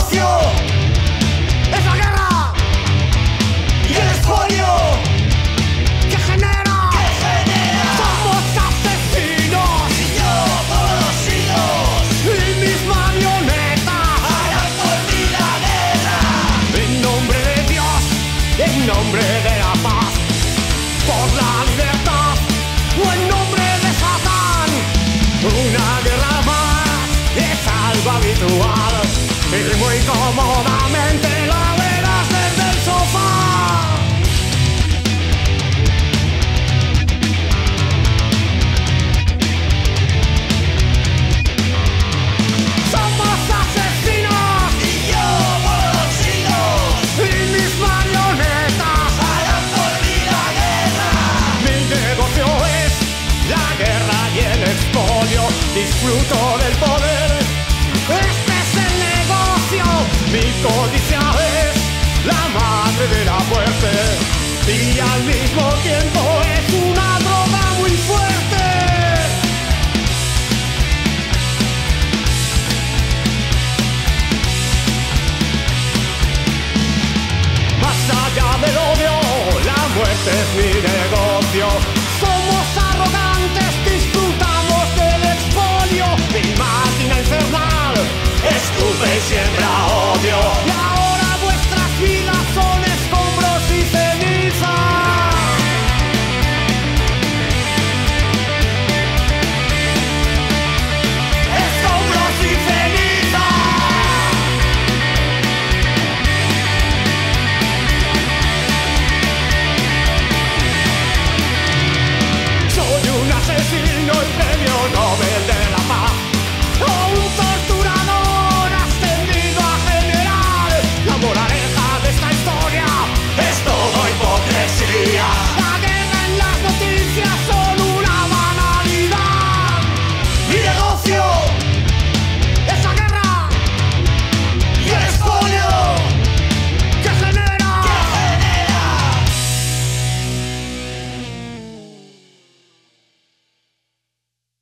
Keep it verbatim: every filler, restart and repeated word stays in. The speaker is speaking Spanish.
negocio es la guerra y el expolio que genera, que genera. Somos asesinos y yo por los siglos y mis marionetas harán por mí la guerra. En nombre de Dios, en nombre de la paz, por la libertad o en nombre de Satán. Una guerra más es algo habitual y muy cómodamente la verás desde el sofá. Somos asesinos y yo por los siglos y mis marionetas harán por mí la guerra. Mi negocio es la guerra y el expolio. Disfruto del poder, este es el negocio. Mi codicia es la madre de la muerte y al mismo tiempo es una droga muy fuerte. Más allá del odio, la muerte es mi negocio.